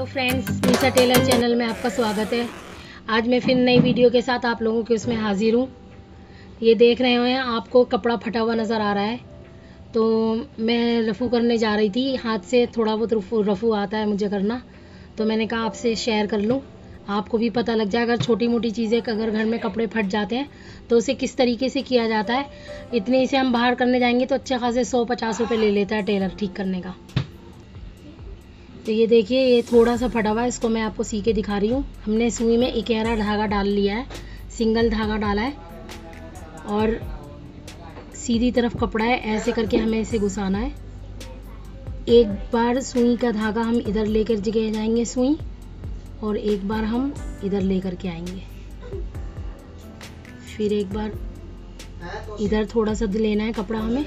Hello friends, Meesa tailor channel में आपका स्वागत है। आज मैं फिर नई वीडियो के साथ आप लोगों के उसमें हाजिर हूँ। ये देख रहे हैं, आपको कपड़ा फटा हुआ नज़र आ रहा है। तो मैं रफ़ू करने जा रही थी, हाथ से थोड़ा बहुत रफ़ू आता है मुझे करना, तो मैंने कहा आपसे शेयर कर लूँ, आपको भी पता लग जाए। अगर छोटी मोटी चीज़ें अगर घर में कपड़े फट जाते हैं तो उसे किस तरीके से किया जाता है। इतने से हम बाहर करने जाएंगे तो अच्छे खासे 100-50 रुपये ले लेता है टेलर ठीक करने का। तो ये देखिए, ये थोड़ा सा फटा हुआ है, इसको मैं आपको सी के दिखा रही हूँ। हमने सुई में 11 धागा डाल लिया है, सिंगल धागा डाला है और सीधी तरफ कपड़ा है, ऐसे करके हमें इसे घुसाना है। एक बार सुई का धागा हम इधर लेकर जगह जाएंगे सुई, और एक बार हम इधर लेकर के आएंगे। फिर एक बार इधर थोड़ा सा लेना है कपड़ा हमें।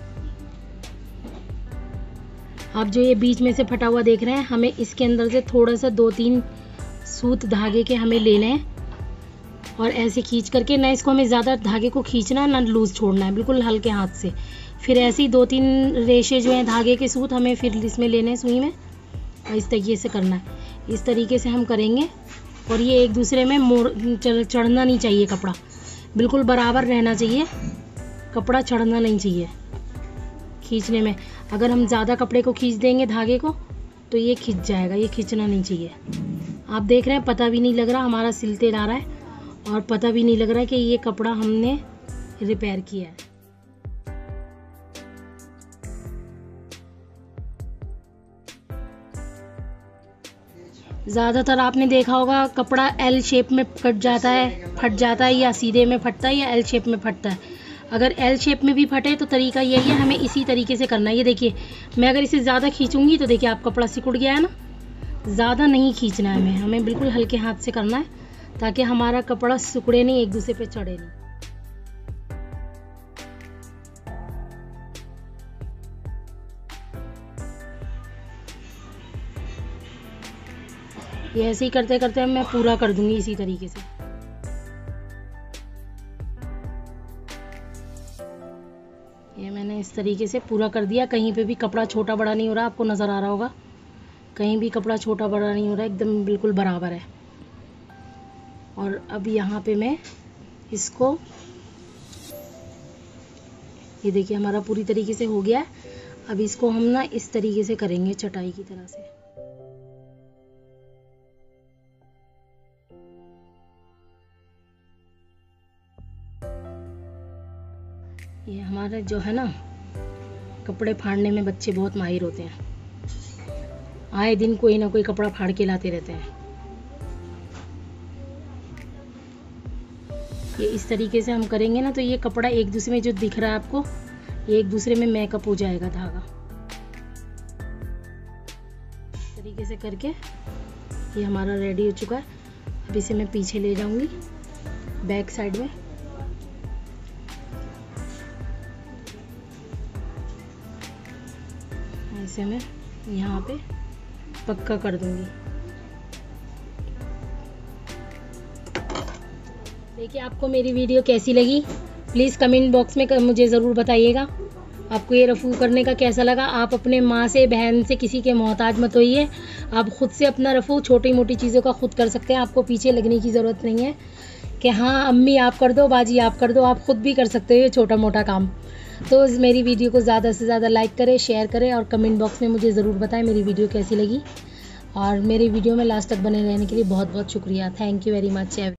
आप जो ये बीच में से फटा हुआ देख रहे हैं, हमें इसके अंदर से थोड़ा सा 2-3 सूत धागे के हमें लेने हैं और ऐसे खींच करके, ना इसको हमें ज़्यादा धागे को खींचना है ना लूज़ छोड़ना है, बिल्कुल हल्के हाथ से। फिर ऐसे ही 2-3 रेशे जो हैं धागे के सूत हमें फिर इसमें लेने हैं सुई में, और इस तरीके से करना है। इस तरीके से हम करेंगे और ये एक दूसरे में चढ़ना नहीं चाहिए, कपड़ा बिल्कुल बराबर रहना चाहिए, कपड़ा चढ़ना नहीं चाहिए खींचने में। अगर हम ज़्यादा कपड़े को खींच देंगे धागे को तो ये खिंच जाएगा, ये खींचना नहीं चाहिए। आप देख रहे हैं, पता भी नहीं लग रहा हमारा सिलते जा रहा है और पता भी नहीं लग रहा है कि ये कपड़ा हमने रिपेयर किया है। ज़्यादातर आपने देखा होगा कपड़ा एल शेप में कट जाता है, फट जाता है, या सीधे में फटता है या एल शेप में फटता है। अगर एल शेप में भी फटे तो तरीका यही है, हमें इसी तरीके से करना है। ये देखिए, मैं अगर इसे ज़्यादा खींचूंगी तो देखिए आप कपड़ा सिकुड़ गया है ना। ज़्यादा नहीं खींचना है हमें बिल्कुल हल्के हाथ से करना है, ताकि हमारा कपड़ा सिकुड़े नहीं, एक दूसरे पे चढ़े नहीं। ये ऐसे ही करते करते मैं पूरा कर दूंगी इसी तरीके से। ये मैंने इस तरीके से पूरा कर दिया। कहीं पे भी कपड़ा छोटा बड़ा नहीं हो रहा, आपको नज़र आ रहा होगा, कहीं भी कपड़ा छोटा बड़ा नहीं हो रहा, एकदम बिल्कुल बराबर है। और अब यहाँ पे मैं इसको, ये देखिए हमारा पूरी तरीके से हो गया है। अब इसको हम ना इस तरीके से करेंगे, चटाई की तरह से। ये हमारे जो है ना, कपड़े फाड़ने में बच्चे बहुत माहिर होते हैं, आए दिन कोई ना कोई कपड़ा फाड़ के लाते रहते हैं। ये इस तरीके से हम करेंगे ना तो ये कपड़ा एक दूसरे में जो दिख रहा है आपको, ये एक दूसरे में मैकअप हो जाएगा धागा। इस तरीके से करके ये हमारा रेडी हो चुका है। अब इसे मैं पीछे ले जाऊंगी बैक साइड में। इसे मैं यहाँ पे पक्का कर दूंगी। देखिए आपको मेरी वीडियो कैसी लगी, प्लीज़ कमेंट बॉक्स में मुझे ज़रूर बताइएगा। आपको ये रफ़ू करने का कैसा लगा। आप अपने माँ से, बहन से, किसी के मोहताज मत होइए। आप खुद से अपना रफ़ू छोटी मोटी चीज़ों का खुद कर सकते हैं। आपको पीछे लगने की ज़रूरत नहीं है कि हाँ अम्मी आप कर दो, बाजी आप कर दो। आप खुद भी कर सकते हो ये छोटा मोटा काम। तो मेरी वीडियो को ज़्यादा से ज़्यादा लाइक करें, शेयर करें और कमेंट बॉक्स में मुझे ज़रूर बताएं मेरी वीडियो कैसी लगी। और मेरी वीडियो में लास्ट तक बने रहने के लिए बहुत बहुत शुक्रिया। Thank you very much.